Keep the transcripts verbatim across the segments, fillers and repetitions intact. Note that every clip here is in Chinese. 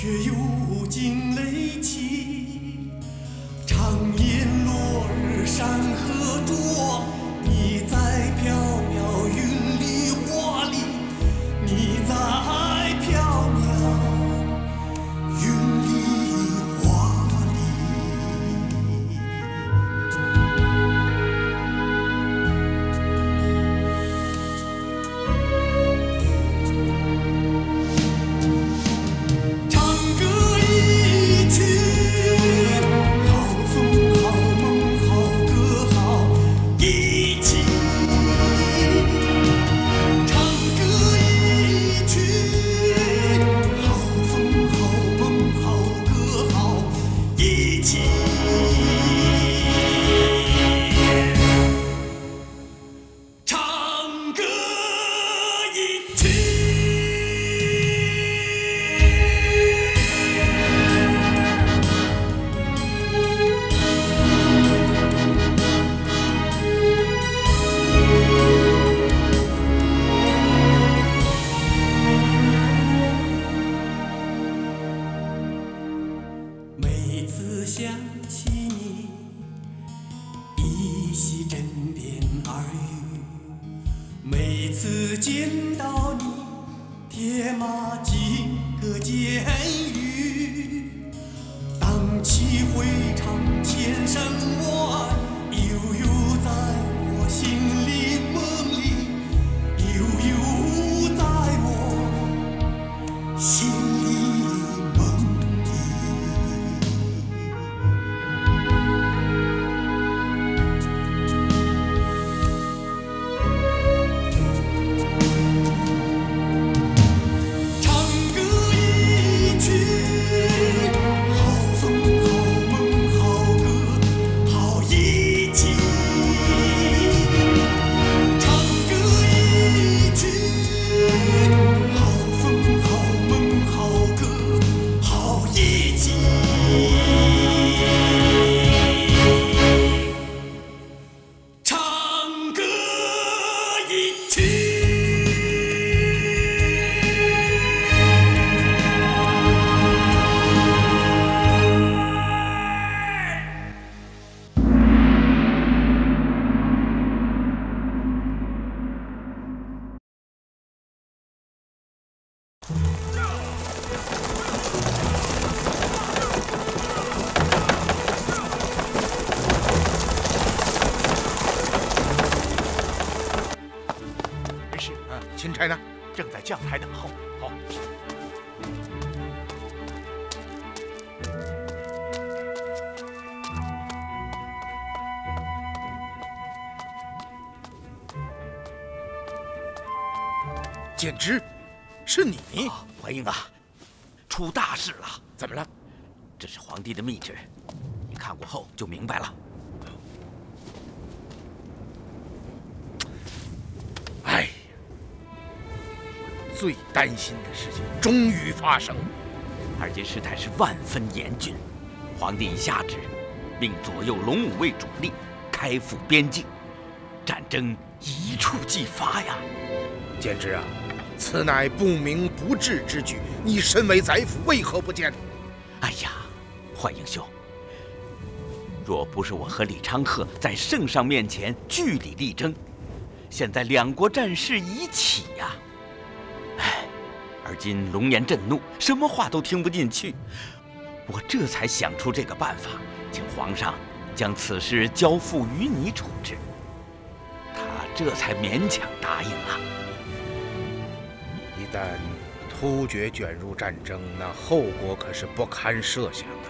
却又惊雷起。长夜落日山河灼，你在缥缈云里花里，你在缥缈云里花里。唱歌一曲，好风好梦好歌好一起。唱歌一曲，好风好梦好歌好一起。唱歌一曲。每次想起你，依稀枕边耳语；每次见到你，铁马几个监狱。荡气回肠千山外，悠悠在我心里梦里，悠悠在我心里梦里。唱歌一曲，好风好梦好歌好一起。唱歌一曲，好风好梦好歌好一起。唱歌一曲。 没事，嗯，钦差呢？正在将台等候。好。简直，是你！ 欢迎啊！出大事了！ 怎么了？ 这是皇帝的密旨，你看过后就明白了。 哎呀，最担心的事情终于发生。 二阶事态是万分严峻，皇帝已下旨，命左右龙武卫主力开赴边境，战争一触即发呀！ 简直啊，此乃不明不智之举，你身为宰辅，为何不见？ 哎呀，幻英兄，若不是我和李昌鹤在圣上面前据理力争，现在两国战事已起呀！哎，而今龙颜震怒，什么话都听不进去，我这才想出这个办法，请皇上将此事交付于你处置。他这才勉强答应了。 一旦突厥卷入战争，那后果可是不堪设想啊！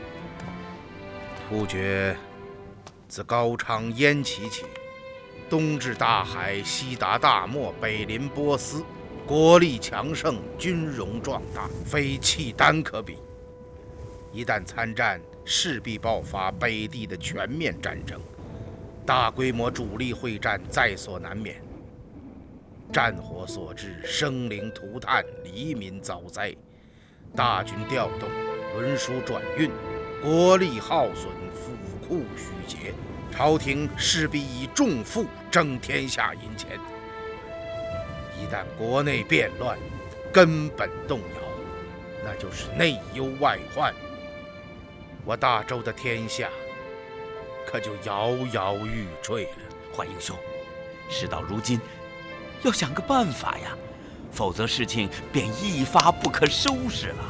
突厥自高昌、燕齐起，东至大海，西达大漠，北临波斯，国力强盛，军容壮大，非契丹可比。一旦参战，势必爆发北地的全面战争，大规模主力会战在所难免。战火所致，生灵涂炭，黎民遭灾，大军调动，轮输转运，国力耗损，府库虚竭，朝廷势必以重负征天下银钱。一旦国内变乱，根本动摇， 那就是内忧外患。我大周的天下可就摇摇欲坠了。 幻英兄，事到如今，要想个办法呀，否则事情便一发不可收拾了。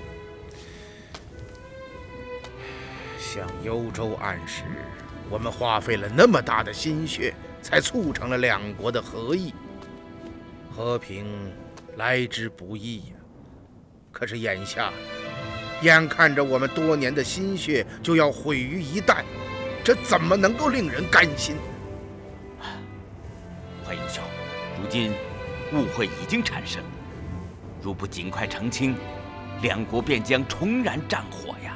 向幽州暗示，我们花费了那么大的心血，才促成了两国的和议。和平来之不易呀。可是眼下，眼看着我们多年的心血就要毁于一旦，这怎么能够令人甘心？ 幻英兄，如今误会已经产生，如不尽快澄清，两国便将重燃战火呀。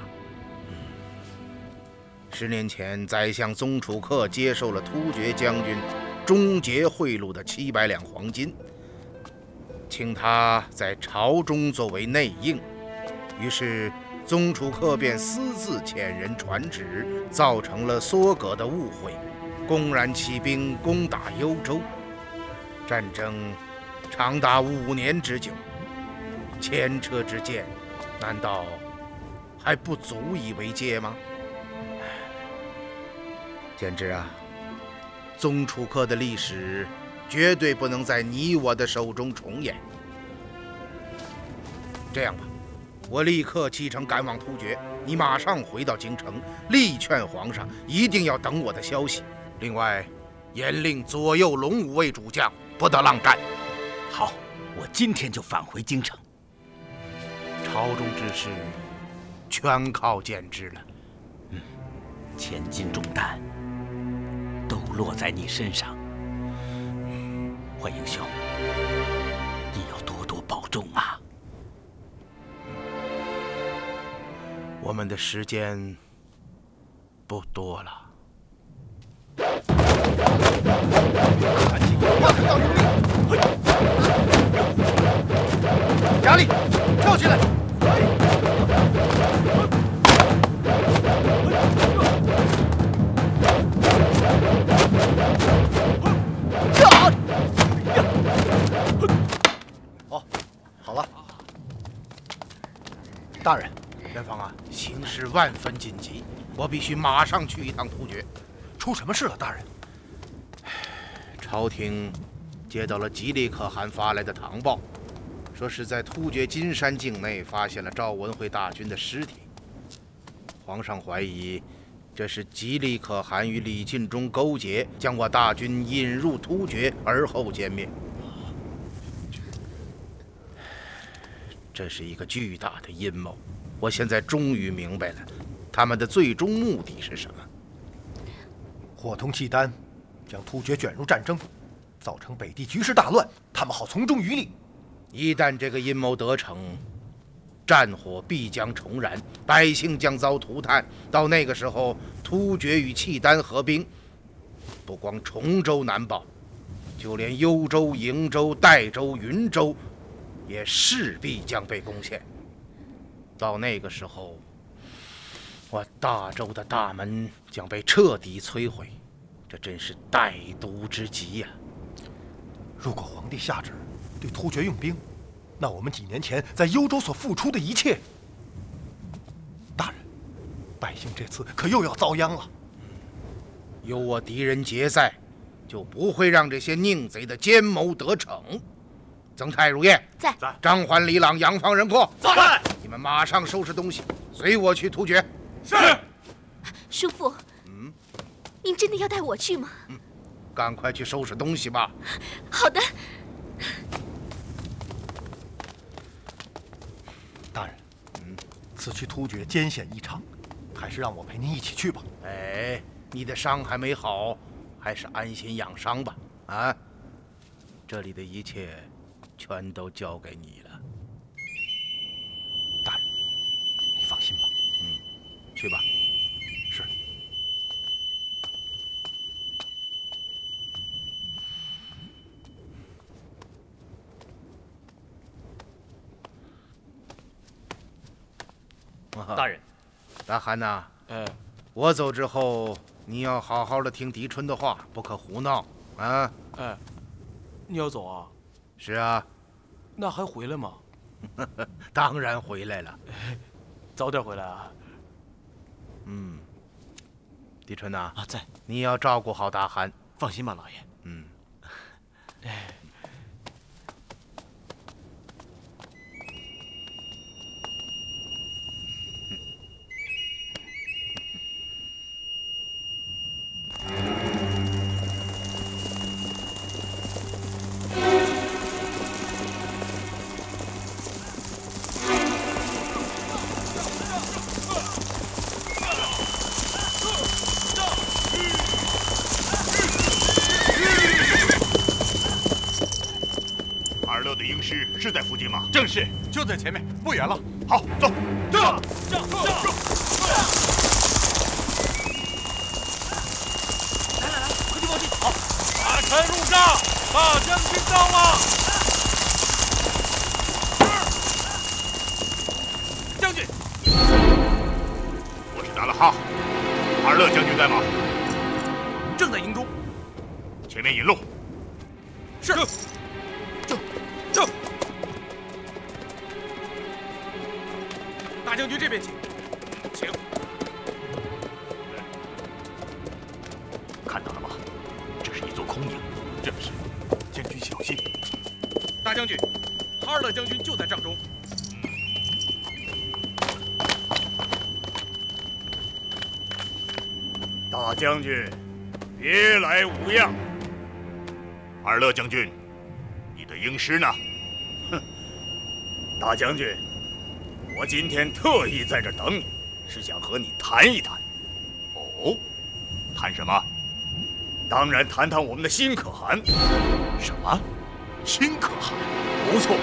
十年前，宰相宗楚客接受了突厥将军终结贿赂的七百两黄金，请他在朝中作为内应。于是，宗楚客便私自遣人传旨，造成了梭格的误会，公然起兵攻打幽州。战争长达五年之久，前车之鉴，难道还不足以为戒吗？简直啊！宗楚客的历史绝对不能在你我的手中重演。这样吧，我立刻启程赶往突厥，你马上回到京城，力劝皇上一定要等我的消息。另外，严令左右龙五位主将不得浪战。 好，我今天就返回京城。 朝中之事，全靠简之了。 嗯，千斤重担都落在你身上。幻英兄，你要多多保重啊！ 我们的时间不多了。 赶紧挖坑要用力！加力，跳起来！哦，好了。大人， 元芳啊，形势万分紧急，我必须马上去一趟突厥。 出什么事了，大人？ 朝廷接到了吉利可汗发来的唐报，说是在突厥金山境内发现了赵文慧大军的尸体。皇上怀疑这是吉利可汗与李进忠勾结，将我大军引入突厥，而后歼灭。这是一个巨大的阴谋。我现在终于明白了，他们的最终目的是什么。 伙同契丹，将突厥卷入战争，造成北地局势大乱，他们好从中渔利。 一旦这个阴谋得逞，战火必将重燃，百姓将遭涂炭。到那个时候，突厥与契丹合兵，不光崇州难保，就连幽州、瀛州、代州、云州，也势必将被攻陷。到那个时候，我大周的大门将被彻底摧毁，这真是歹毒之极呀！ 如果皇帝下旨对突厥用兵，那我们几年前在幽州所付出的一切，大人，百姓这次可又要遭殃了。 有我狄仁杰在，就不会让这些佞贼的奸谋得逞。曾太如燕在， 张环、李朗、杨方、任阔在。 你们马上收拾东西，随我去突厥。 是。 叔父， 嗯， 您真的要带我去吗？ 嗯，赶快去收拾东西吧。 好的。 大人，嗯，此去突厥艰险异常，还是让我陪您一起去吧。 哎，你的伤还没好，还是安心养伤吧。啊，这里的一切全都交给你了。 大人，你放心吧。 嗯，去吧。 是。 大人， 大汗呐， 呃， 我走之后，你要好好的听狄春的话，不可胡闹啊！ 哎，你要走啊？ 是啊。 那还回来吗？ 当然回来了。 早点回来啊。 嗯，狄春呐， 啊，在。 你要照顾好大汗。 放心吧，老爷。 嗯。 哎。 营师是在附近吗？ 正是，就在前面，不远了。 好，走。 这这这！ 来来来，快去报信！ 好，马臣入帐，大将军到了。将军， 我是达了哈。二乐将军在吗？ 正在营中。 前面引路。 是。 大将军这边请，请。 看到了吗？这是一座空营。 正是，将军小心。 大将军，哈尔勒将军就在帐中。 大将军，别来无恙。二乐将军，你的鹰师呢？哼，大将军。 我今天特意在这等你，是想和你谈一谈。哦，谈什么？当然谈谈我们的新可汗。什么？新可汗？不错。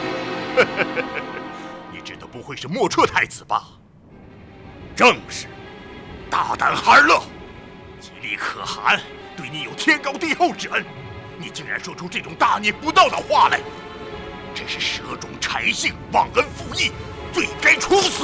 你指的不会是莫彻太子吧？正是。大胆哈尔勒，吉利可汗对你有天高地厚之恩，你竟然说出这种大逆不道的话来，真是蛇中柴性，忘恩负义。 罪该处死！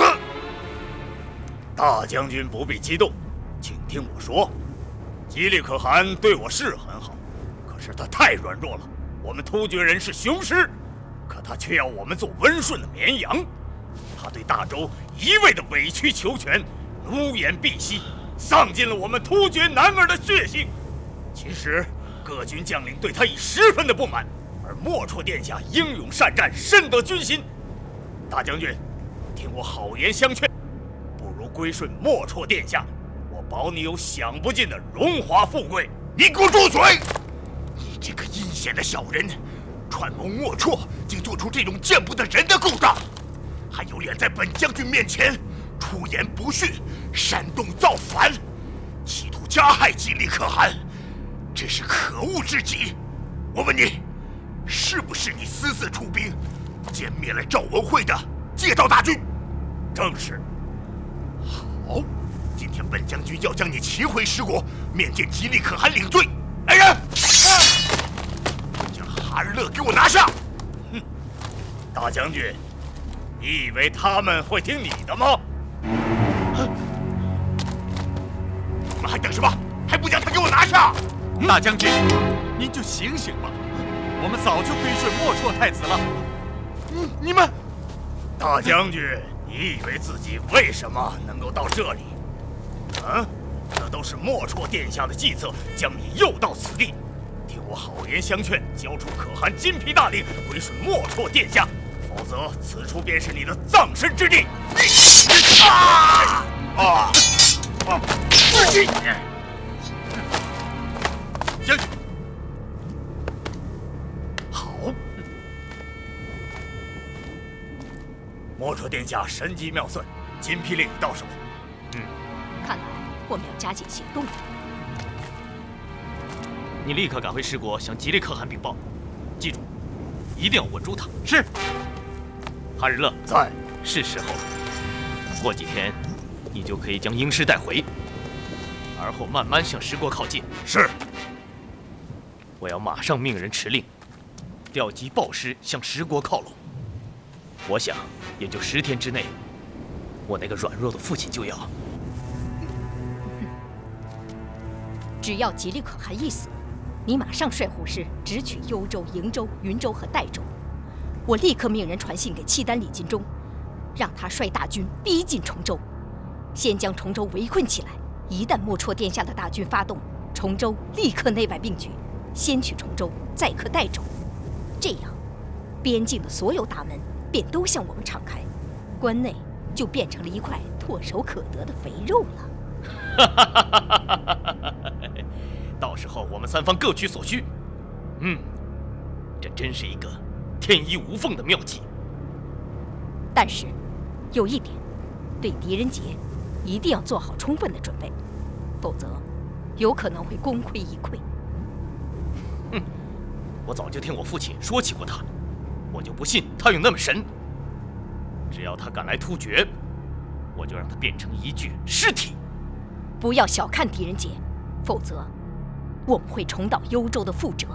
大将军不必激动，请听我说。吉利可汗对我是很好，可是他太软弱了。我们突厥人是雄狮，可他却要我们做温顺的绵羊。他对大周一味的委曲求全，奴颜婢膝，丧尽了我们突厥男儿的血性。其实各军将领对他已十分的不满，而莫绰殿下英勇善战，深得军心。大将军。 听我好言相劝，不如归顺莫绰殿下，我保你有享不尽的荣华富贵。你给我住嘴！你这个阴险的小人，串谋莫绰，竟做出这种见不得人的勾当，还有脸在本将军面前出言不逊，煽动造反，企图加害吉利可汗，真是可恶至极！我问你，是不是你私自出兵，歼灭了赵文慧的？ 借道大军，正是。好，今天本将军要将你擒回师国，面见吉利可汗领罪。来人，将哈尔勒给我拿下！哼，大将军，你以为他们会听你的吗？你们还等什么？还不将他给我拿下！ 大将军，您就醒醒吧，我们早就归顺莫绰太子了。嗯，你们。 大将军，你以为自己为什么能够到这里？啊，这都是莫绰殿下的计策，将你诱到此地。听我好言相劝，交出可汗金皮大令，归顺莫绰殿下，否则此处便是你的葬身之地。啊啊啊！将军。 莫绰殿下神机妙算，金批令已到手。 嗯，看来我们要加紧行动了。 你立刻赶回师国，向吉利可汗禀报。记住，一定要稳住他。 是。 哈日勒在， 是时候了。过几天，你就可以将鹰师带回，而后慢慢向师国靠近。 是。 我要马上命人持令，调集豹师向师国靠拢。 我想，也就十天之内，我那个软弱的父亲就要。 只要吉利可汗一死，你马上率虎师直取幽州、瀛州、云州和代州。 我立刻命人传信给契丹李金忠，让他率大军逼近崇州，先将崇州围困起来。一旦莫戳殿下的大军发动，崇州立刻内外并举，先取崇州，再克代州。这样，边境的所有大门便都向我们敞开，关内就变成了一块唾手可得的肥肉了。 到时候我们三方各取所需。嗯，这真是一个天衣无缝的妙计。 但是，有一点，对狄仁杰一定要做好充分的准备，否则有可能会功亏一篑。 哼，我早就听我父亲说起过他，我就不信他有那么神。只要他敢来突厥，我就让他变成一具尸体。 不要小看狄仁杰，否则我们会重蹈幽州的覆辙。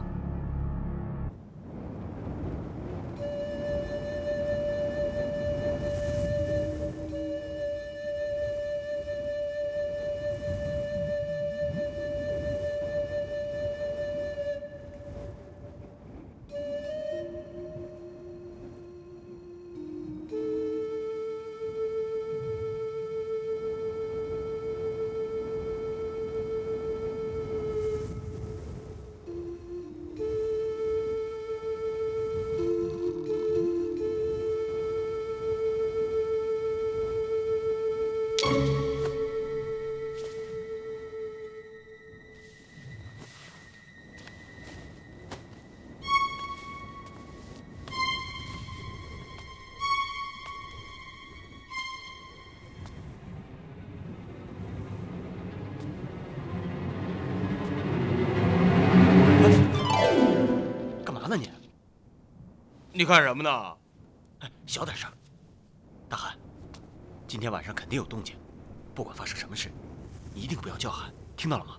你看什么呢？ 哎，小点声。大汉，今天晚上肯定有动静，不管发生什么事，你一定不要叫喊，听到了吗？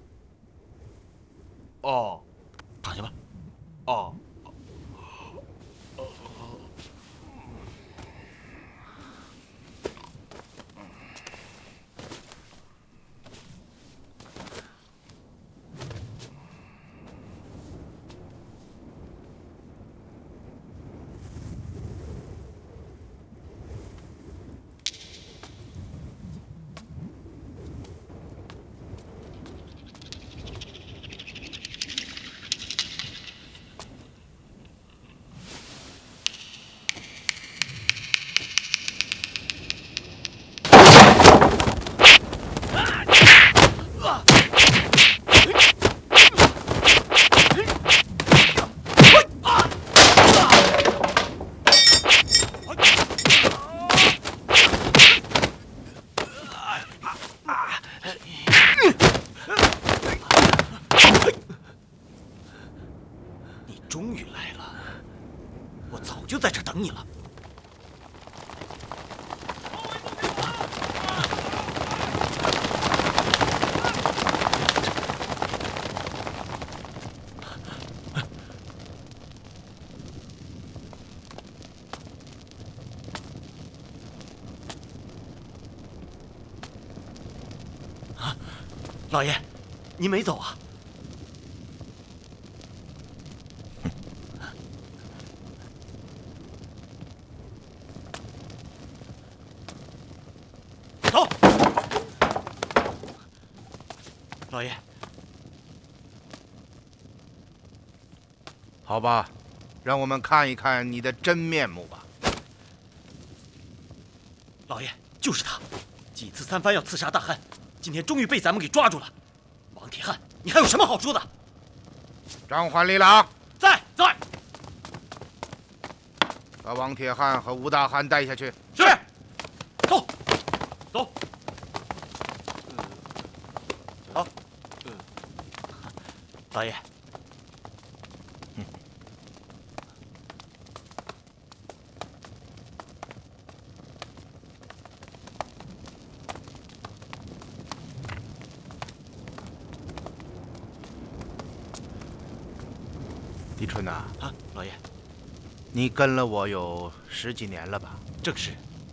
哦， 躺下吧。 哦。 终于来了，我早就在这等你了。啊，老爷，您没走啊？老爷， 好吧，让我们看一看你的真面目吧。 老爷，就是他，几次三番要刺杀大汉，今天终于被咱们给抓住了。王铁汉，你还有什么好说的？ 张焕、李郎在在， 把王铁汉和吴大汉带下去。 是。走，走。好。老爷， 嗯，狄春呐， 啊，老爷， 你跟了我有十几年了吧？ 正是。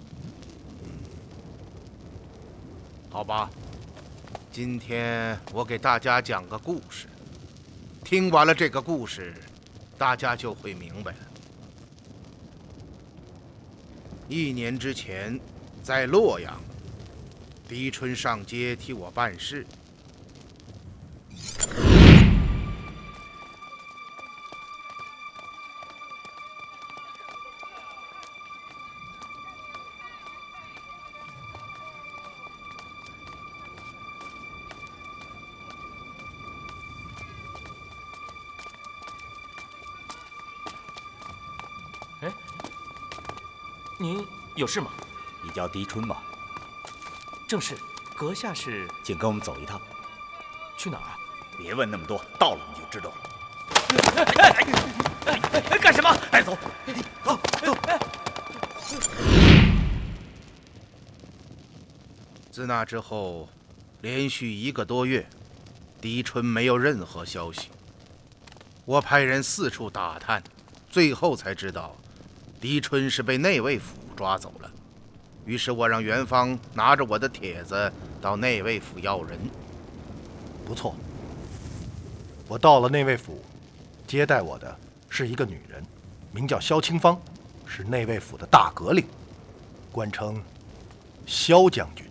好吧，今天我给大家讲个故事。听完了这个故事，大家就会明白了。 一年之前，在洛阳，狄春上街替我办事。 哎，您有事吗？ 你叫狄春吧？ 正是，阁下是？ 请跟我们走一趟。 去哪儿啊？ 别问那么多，到了你就知道了。 干什么？ 带走，走走。 自那之后，连续一个多月，狄春没有任何消息。我派人四处打探，最后才知道，狄春是被内卫府抓走了。于是我让元芳拿着我的帖子到内卫府要人。 不错，我到了内卫府，接待我的是一个女人，名叫萧清芳，是内卫府的大阁令，官称萧将军。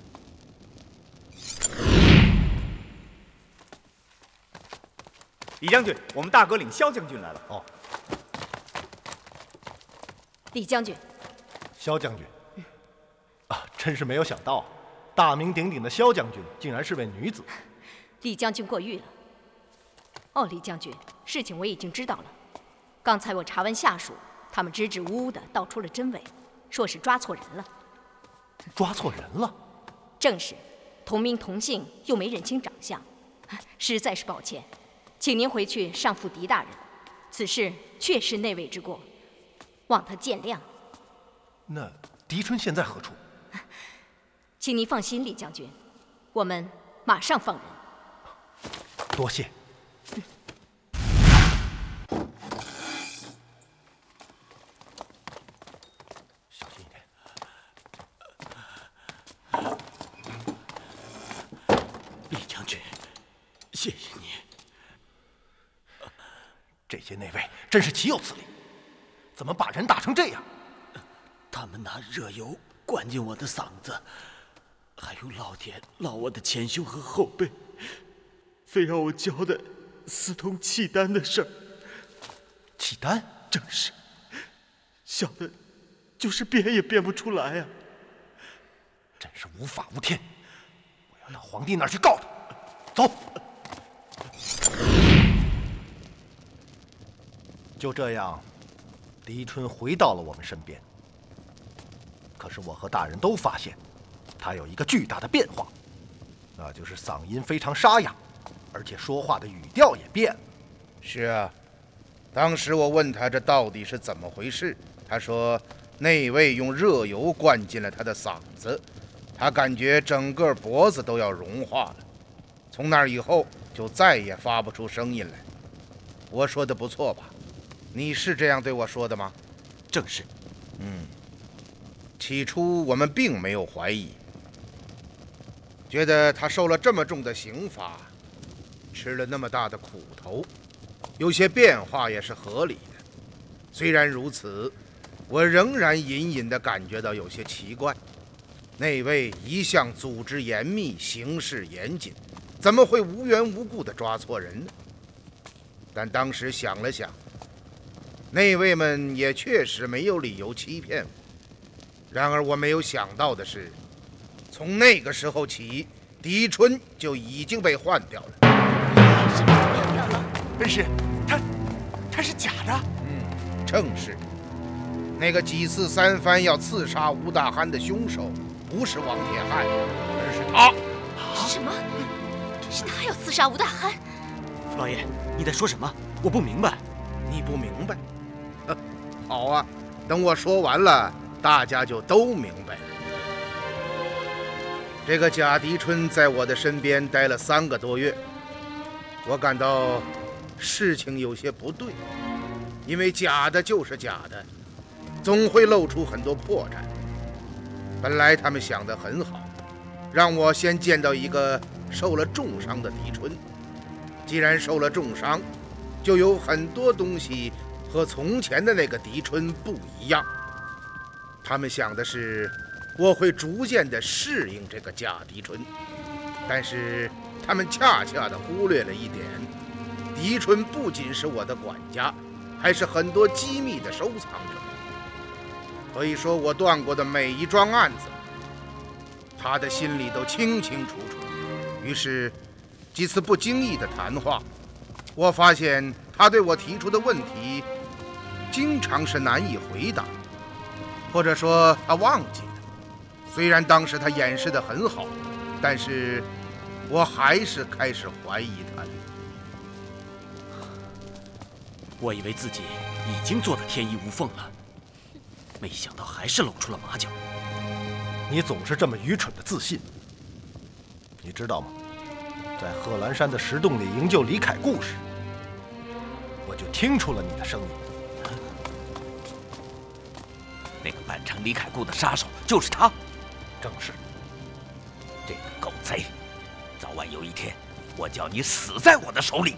李将军，我们大阁领萧将军来了。 哦， 李将军， 萧将军，嗯、啊，真是没有想到，大名鼎鼎的萧将军竟然是位女子。 李将军过誉了。哦，李将军，事情我已经知道了。刚才我查问下属，他们支支吾吾的道出了真伪，说是抓错人了。 抓错人了？ 正是，同名同姓又没认清长相，实在是抱歉，请您回去上复狄大人，此事确是内卫之过，望他见谅。 那狄春现在何处？ 请您放心，李将军，我们马上放人。 多谢。 嗯、 小心一点。 李将军，谢谢你。 这些内卫真是岂有此理！怎么把人打成这样？ 他们拿热油灌进我的嗓子，还用烙铁烙我的前胸和后背，非让我交代私通契丹的事儿。 契丹？ 正是，小的就是编也编不出来啊！ 真是无法无天！我要到皇帝那儿去告他。走。就这样，狄春回到了我们身边。可是我和大人都发现，他有一个巨大的变化，那就是嗓音非常沙哑，而且说话的语调也变了。 是啊，当时我问他这到底是怎么回事，他说内卫用热油灌进了他的嗓子，他感觉整个脖子都要融化了。从那以后就再也发不出声音来。我说的不错吧？你是这样对我说的吗？ 正是。 嗯，起初我们并没有怀疑，觉得他受了这么重的刑罚，吃了那么大的苦头，有些变化也是合理的。虽然如此，我仍然隐隐地感觉到有些奇怪。内卫一向组织严密，行事严谨，怎么会无缘无故地抓错人呢？但当时想了想，内卫们也确实没有理由欺骗我。然而我没有想到的是，从那个时候起，狄春就已经被换掉了。 是被换掉了？ 恩师，他他是假的。 嗯，正是。那个几次三番要刺杀吴大憨的凶手，不是王铁汉，而是他。 什么？是他要刺杀吴大憨？ 老爷，你在说什么？我不明白。 你不明白？好啊，等我说完了，大家就都明白了。这个贾狄春在我的身边待了三个多月，我感到事情有些不对，因为假的就是假的，总会露出很多破绽。本来他们想得很好，让我先见到一个受了重伤的狄春。既然受了重伤，就有很多东西和从前的那个狄春不一样。 他们想的是我会逐渐地适应这个假狄春，但是他们恰恰地忽略了一点：狄春不仅是我的管家，还是很多机密的收藏者。可以说，我断过的每一桩案子，他的心里都清清楚楚。于是，几次不经意的谈话，我发现他对我提出的问题，经常是难以回答，或者说他忘记了。虽然当时他掩饰得很好，但是我还是开始怀疑他了。 我以为自己已经做得天衣无缝了，没想到还是露出了马脚。 你总是这么愚蠢的自信。你知道吗？在贺兰山的石洞里营救李凯故事，我就听出了你的声音。 那个扮成李凯故的杀手就是他。 正是。 这个狗贼，早晚有一天，我叫你死在我的手里。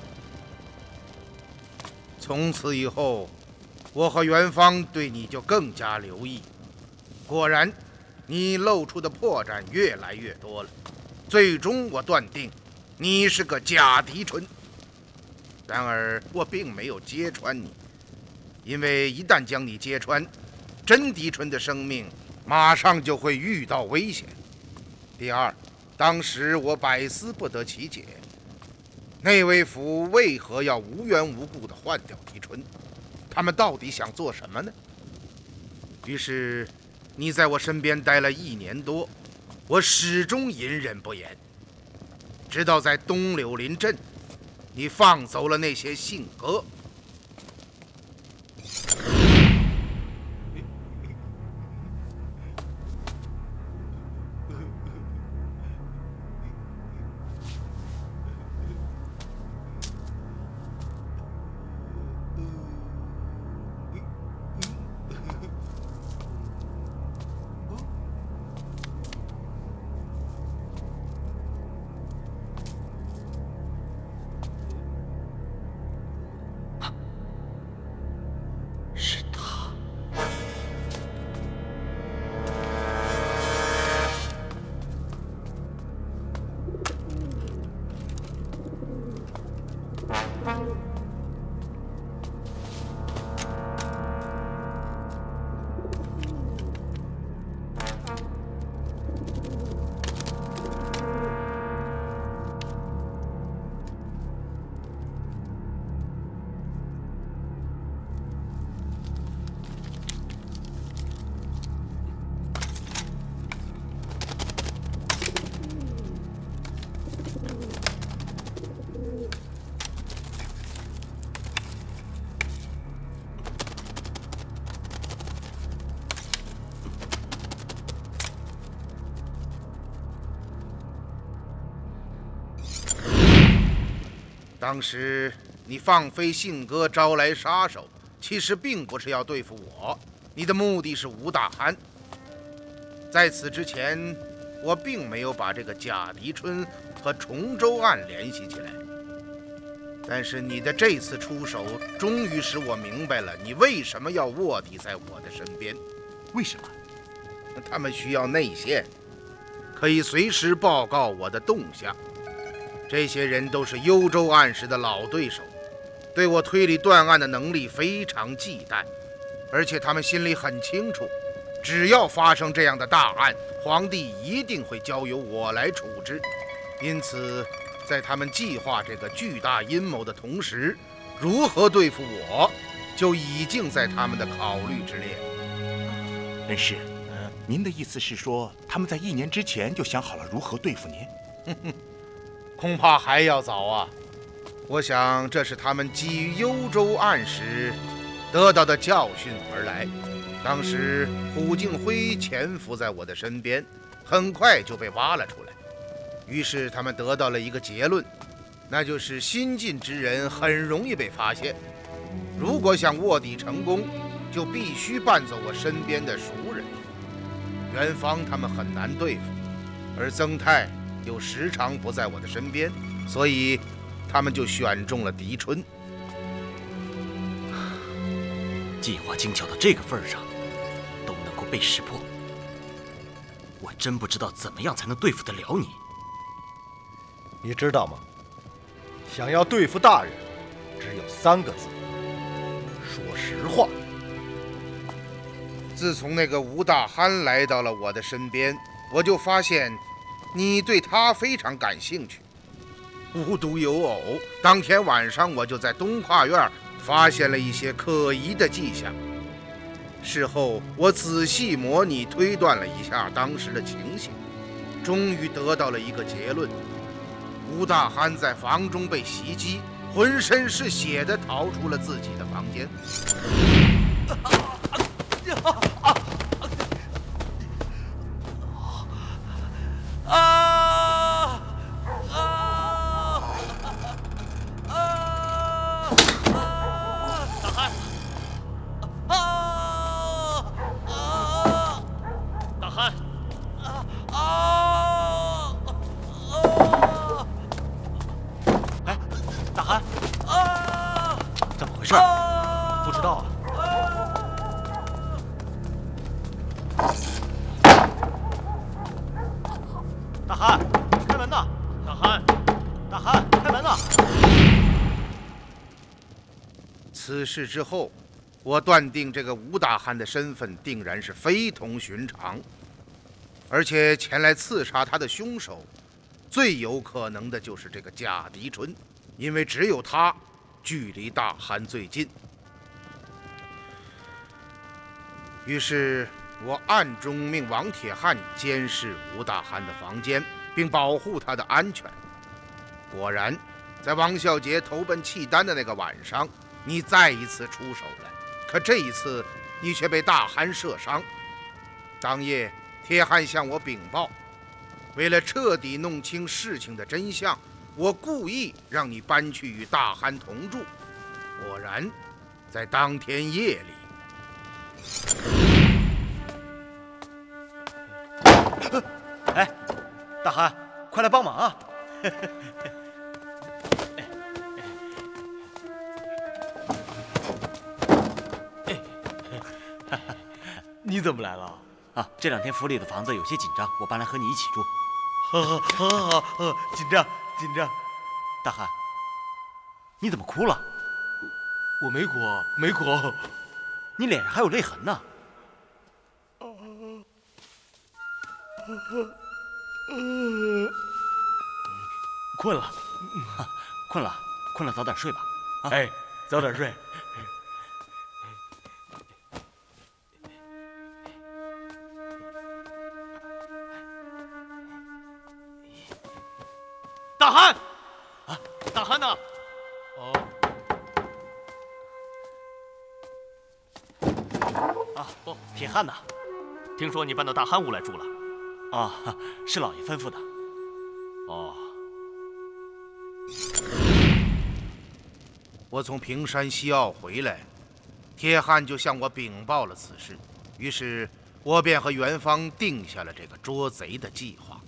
从此以后，我和元芳对你就更加留意。果然，你露出的破绽越来越多了。最终，我断定你是个假狄春。然而，我并没有揭穿你，因为一旦将你揭穿，真狄春的生命马上就会遇到危险。第二，当时我百思不得其解，内卫府为何要无缘无故地换掉狄春？他们到底想做什么呢？于是，你在我身边待了一年多，我始终隐忍不言，直到在东柳林镇，你放走了那些信鸽。当时你放飞信鸽，招来杀手，其实并不是要对付我，你的目的是吴大憨。在此之前，我并没有把这个假狄春和崇州案联系起来。但是你的这次出手，终于使我明白了你为什么要卧底在我的身边。 为什么？ 他们需要内线，可以随时报告我的动向。这些人都是幽州案时的老对手，对我推理断案的能力非常忌惮，而且他们心里很清楚，只要发生这样的大案，皇帝一定会交由我来处置。因此，在他们计划这个巨大阴谋的同时，如何对付我，就已经在他们的考虑之列。 恩师，呃，您的意思是说，他们在一年之前就想好了如何对付您？ 哼哼。恐怕还要早啊！我想这是他们基于幽州案时得到的教训而来。当时虎敬辉潜伏在我的身边，很快就被挖了出来。于是他们得到了一个结论，那就是新进之人很容易被发现。如果想卧底成功，就必须伴走我身边的熟人。元芳他们很难对付，而曾泰又时常不在我的身边，所以他们就选中了狄春。 计划精巧到这个份上，都能够被识破，我真不知道怎么样才能对付得了你。 你知道吗？想要对付大人，只有三个字：说实话。 自从那个吴大憨来到了我的身边，我就发现你对他非常感兴趣。无独有偶，当天晚上我就在东跨院发现了一些可疑的迹象。事后我仔细模拟推断了一下当时的情形，终于得到了一个结论：吴大憨在房中被袭击，浑身是血的逃出了自己的房间。 啊！啊！啊！ 大憨！ 啊！啊！ 大憨！ 啊！啊！ 哎，大憨！ 啊！ 怎么回事？不知道啊。大憨，开门呐！大憨，大憨，开门呐！ 此事之后，我断定这个吴大憨的身份定然是非同寻常，而且前来刺杀他的凶手，最有可能的就是这个贾迪春，因为只有他距离大憨最近。于是我暗中命王铁汉监视吴大憨的房间，并保护他的安全。果然，在王孝杰投奔契丹的那个晚上，你再一次出手了，可这一次你却被大憨射伤。当夜，铁汉向我禀报，为了彻底弄清事情的真相，我故意让你搬去与大憨同住。果然，在当天夜里， 哎，大憨，快来帮忙啊！ 你怎么来了？ 啊，这两天府里的房子有些紧张，我搬来和你一起住。 好好好好，紧张紧张。 大憨，你怎么哭了？ 我没哭，没哭。 你脸上还有泪痕呢。 困了， 困了，困了，早点睡吧。啊， 哎，早点睡。大憨，啊，大憨呢？哦。 啊，哦，铁汉呢？ 听说你搬到大憨屋来住了。 啊，是老爷吩咐的。 哦。 我从平山西澳回来，铁汉就向我禀报了此事，于是我便和元芳定下了这个捉贼的计划。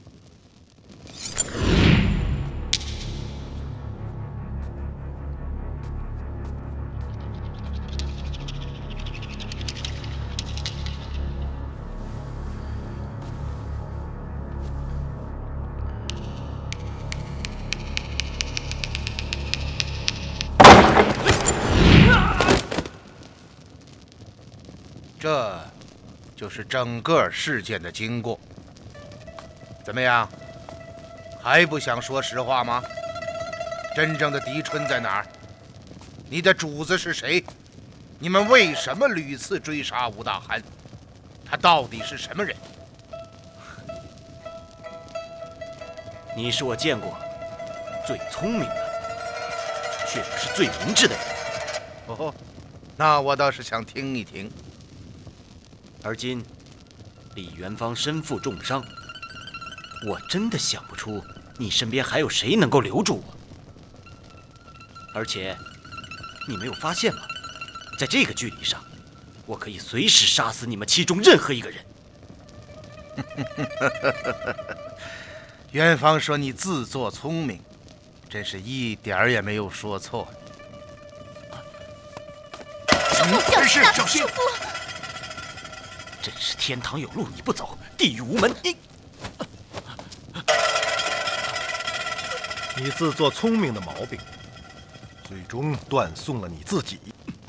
这就是整个事件的经过。怎么样，还不想说实话吗？真正的狄春在哪儿？你的主子是谁？你们为什么屡次追杀吴大憨？他到底是什么人？ 你是我见过最聪明的，却不是最明智的人。 哦，那我倒是想听一听。 而今，李元芳身负重伤，我真的想不出你身边还有谁能够留住我。而且，你没有发现吗？在这个距离上，我可以随时杀死你们其中任何一个人。 元芳说你自作聪明，真是一点儿也没有说错。 小心啊！ 小心！ 师傅， 真真是天堂有路你不走，地狱无门你。 你自作聪明的毛病，最终断送了你自己。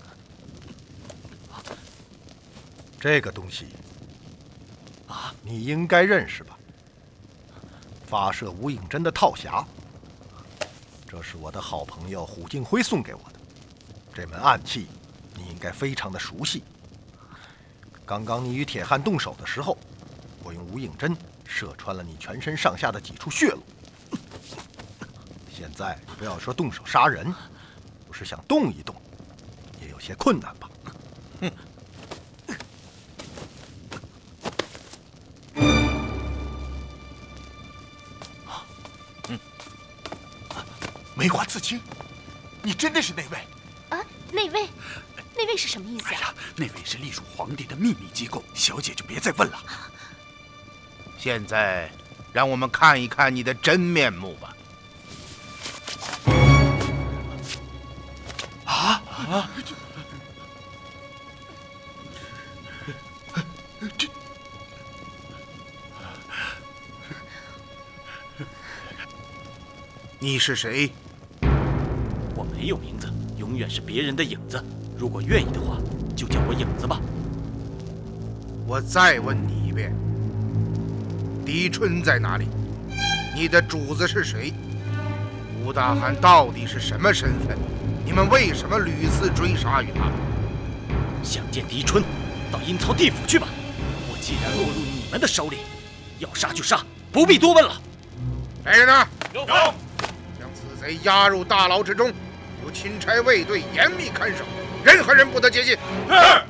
这个东西啊，你应该认识吧？发射无影针的套匣，这是我的好朋友虎敬辉送给我的。这门暗器你应该非常的熟悉。刚刚你与铁汉动手的时候，我用无影针射穿了你全身上下的几处血路。现在不要说动手杀人，就是想动一动，也有些困难吧？哼！ 梅花刺青，你真的是那位？ 啊，那位，那位是什么意思啊？ 哎呀，那位是隶属皇帝的秘密机构，小姐就别再问了。 现在，让我们看一看你的真面目吧。 啊啊！这。 你是谁？ 我没有名字，永远是别人的影子。如果愿意的话，就叫我影子吧。 我再问你一遍，狄春在哪里？你的主子是谁？吴大汗到底是什么身份？你们为什么屡次追杀于他？ 想见狄春，到阴曹地府去吧。我既然落入你们的手里，要杀就杀，不必多问了。 来人呐！ 有。 此贼押入大牢之中，由钦差卫队严密看守，任何人不得接近。是。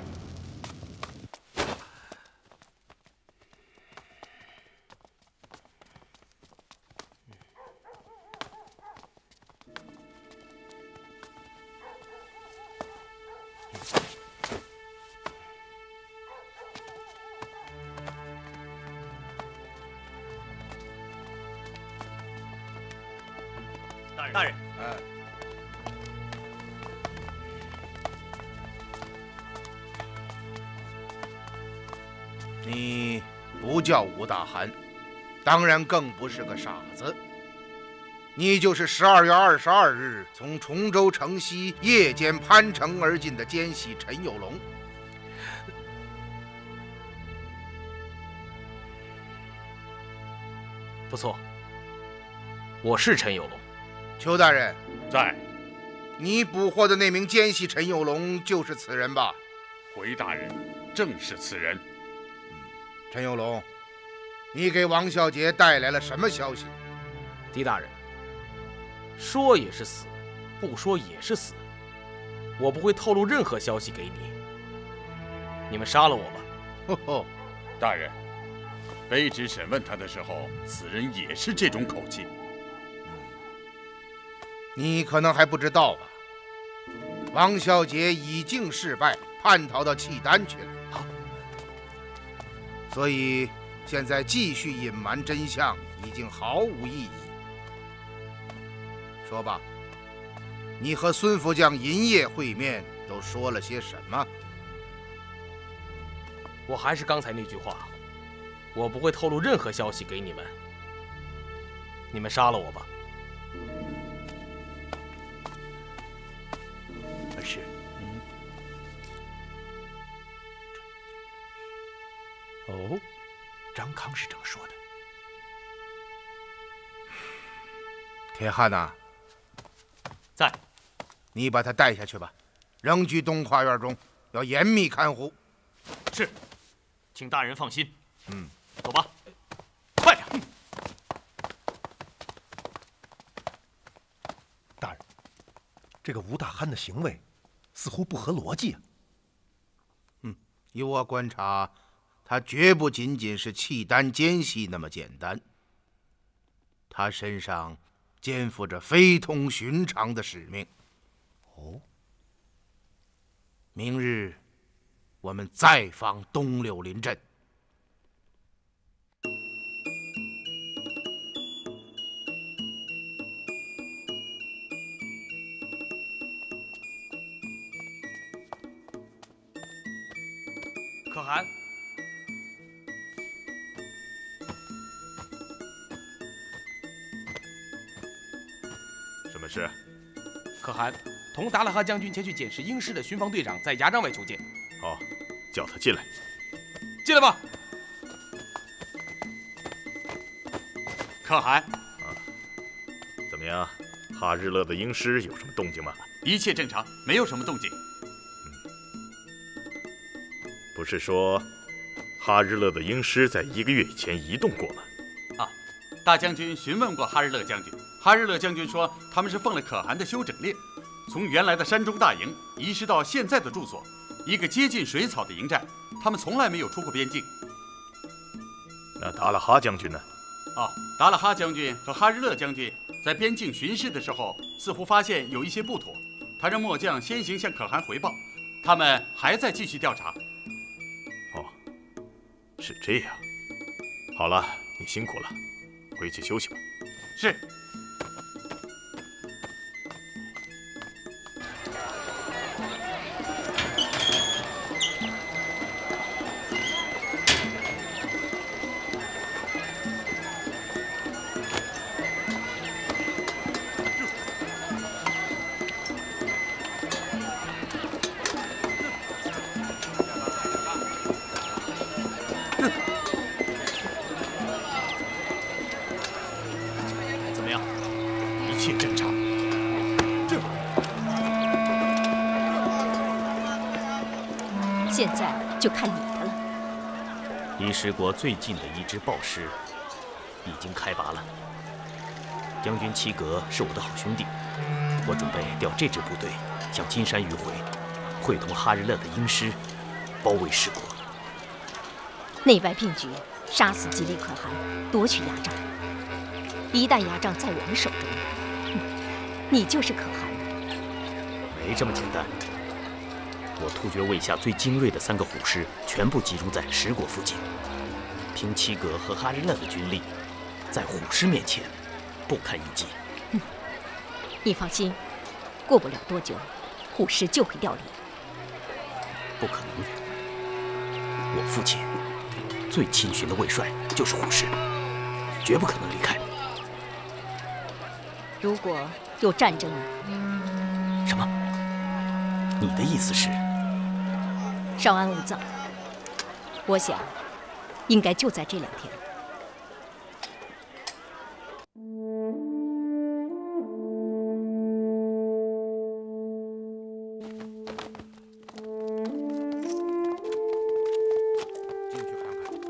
大人， 哎，你不叫吴大汗，当然更不是个傻子。你就是十二月二十二日从崇州城西夜间攀城而进的奸细陈有龙。 不错，我是陈有龙。 邱大人在， 你捕获的那名奸细陈有龙就是此人吧？ 回大人，正是此人。 嗯，陈有龙，你给王小姐带来了什么消息？ 狄大人，说也是死，不说也是死，我不会透露任何消息给你。你们杀了我吧。 吼吼， 大人，卑职审问他的时候，此人也是这种口气。 你可能还不知道吧？王小姐已经失败，叛逃到契丹去了。所以现在继续隐瞒真相已经毫无意义。说吧，你和孙副将银夜会面都说了些什么？ 我还是刚才那句话，我不会透露任何消息给你们。你们杀了我吧。 是，嗯， 哦， 张康是这么说的。 铁汉呐， 在， 你把他带下去吧，扔居东跨院中，要严密看护。 是，请大人放心。 嗯， 走吧，快点。 大人，这个吴大憨的行为。 似乎不合逻辑啊！ 嗯，以我观察，他绝不仅仅是契丹奸细那么简单。他身上肩负着非同寻常的使命。 哦， 明日我们再访东柳林镇。 可汗， 事？ 可汗，同达拉哈将军前去检视鹰师的巡防队长在牙帐外求见。 好，叫他进来。 进来吧。 可汗， 啊，怎么样？哈日勒的鹰师有什么动静吗？ 一切正常，没有什么动静。 嗯，不是说哈日勒的鹰师在一个月以前移动过吗？ 啊，大将军询问过哈日勒将军，哈日勒将军说他们是奉了可汗的休整令，从原来的山中大营移师到现在的住所，一个接近水草的营寨，他们从来没有出过边境。 那达拉哈将军呢？ 啊，达拉哈将军和哈日勒将军在边境巡视的时候，似乎发现有一些不妥，他让末将先行向可汗回报，他们还在继续调查。 哦，是这样。好了，你辛苦了，回去休息吧。 是。 现在就看你的了。 离石国最近的一支豹师已经开拔了。将军齐格是我的好兄弟，我准备调这支部队向金山迂回，会同哈日勒的鹰师包围石国。 内外并举，杀死吉利可汗，夺取牙帐。一旦牙帐在我们手中，你就是可汗了。 没这么简单。我突厥卫下最精锐的三个虎师全部集中在石国附近，凭齐格和哈日勒的军力，在虎师面前不堪一击。 嗯，你放心，过不了多久，虎师就会掉离。 不可能，我父亲最亲巡的卫帅就是虎师，绝不可能离开。 如果有战争呢？ 什么？你的意思是？ 稍安勿躁，我想，应该就在这两天。 进去看看。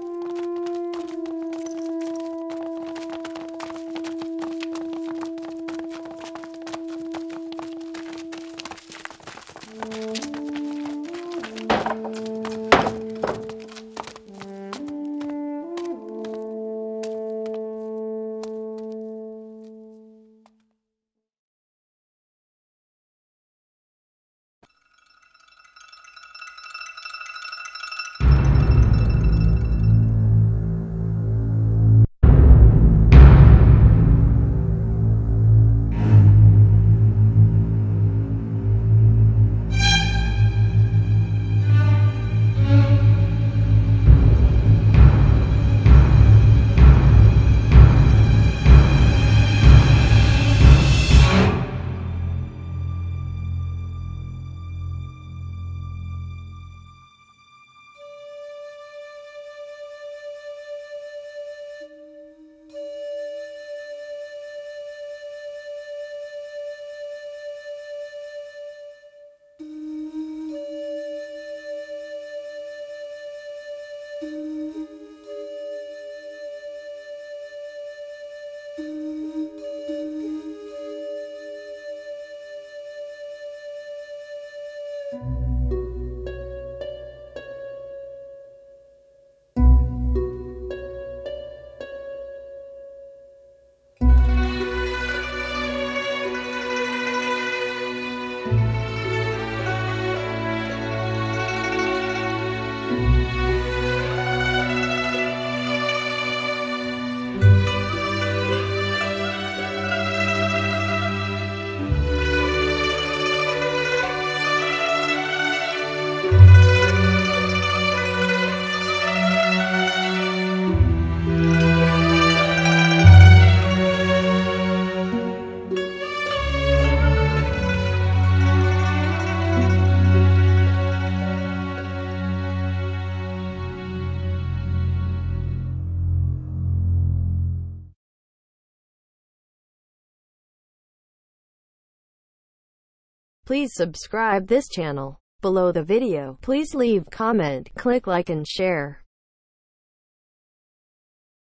Please subscribe this channel. Below the video, please leave comment, click like and share.